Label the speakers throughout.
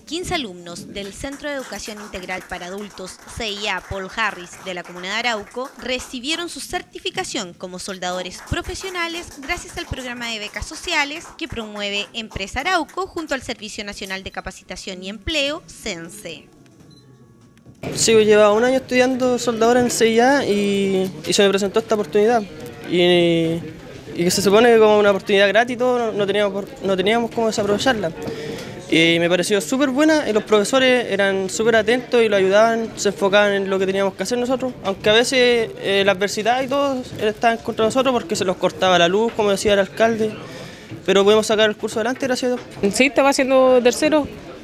Speaker 1: 15 alumnos del Centro de Educación Integral para Adultos CIA Paul Harris de la comuna de Arauco recibieron su certificación como soldadores profesionales gracias al programa de becas sociales que promueve Empresa Arauco junto al Servicio Nacional de Capacitación y Empleo, CENSE.
Speaker 2: Sí, llevaba un año estudiando soldadura en CIA y se me presentó esta oportunidad. Y que se supone como una oportunidad gratis y todo, no teníamos cómo desaprovecharla. Y me pareció súper buena y los profesores eran súper atentos y lo ayudaban, se enfocaban en lo que teníamos que hacer nosotros, aunque a veces la adversidad y todo estaba en contra de nosotros porque se nos cortaba la luz, como decía el alcalde, pero pudimos sacar el curso adelante, gracias a Dios.
Speaker 3: Sí, estaba haciendo tercero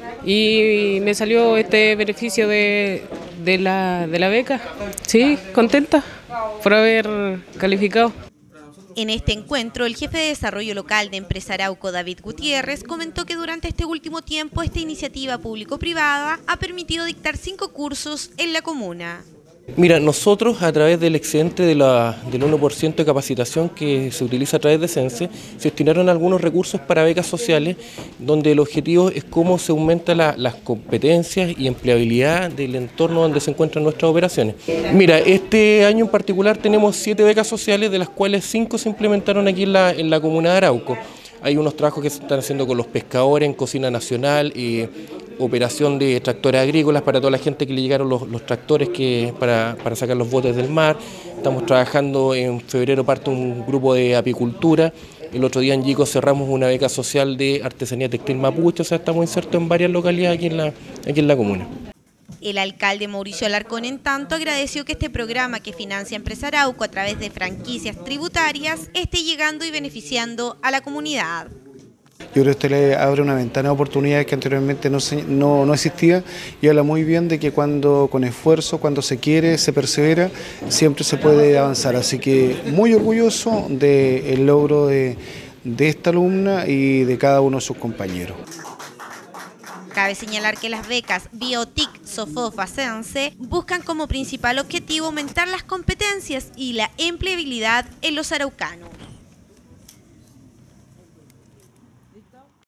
Speaker 3: y me salió este beneficio de la beca. Sí, contenta por haber calificado.
Speaker 1: En este encuentro, el jefe de desarrollo local de Empresa Arauco, David Gutiérrez, comentó que durante este último tiempo esta iniciativa público-privada ha permitido dictar 5 cursos en la comuna.
Speaker 4: Mira, nosotros a través del excedente del 1% de capacitación que se utiliza a través de CENSE, se destinaron algunos recursos para becas sociales, donde el objetivo es cómo se aumenta las competencias y empleabilidad del entorno donde se encuentran nuestras operaciones. Mira, este año en particular tenemos 7 becas sociales, de las cuales 5 se implementaron aquí en la comuna de Arauco. Hay unos trabajos que se están haciendo con los pescadores en cocina nacional, operación de tractores agrícolas para toda la gente que le llegaron los tractores para sacar los botes del mar. Estamos trabajando, en febrero parte un grupo de apicultura. El otro día en Yico cerramos una beca social de artesanía textil mapuche, o sea, estamos insertos en varias localidades aquí en la comuna.
Speaker 1: El alcalde Mauricio Alarcón, en tanto, agradeció que este programa que financia Empresa Arauco a través de franquicias tributarias esté llegando y beneficiando a la comunidad.
Speaker 5: Yo creo que esto le abre una ventana de oportunidades que anteriormente no existía y habla muy bien de que cuando con esfuerzo, cuando se quiere, se persevera, siempre se puede avanzar. Así que muy orgulloso del logro de esta alumna y de cada uno de sus compañeros.
Speaker 1: Cabe señalar que las becas Biotic, Sofofa, CENSE buscan como principal objetivo aumentar las competencias y la empleabilidad en los araucanos.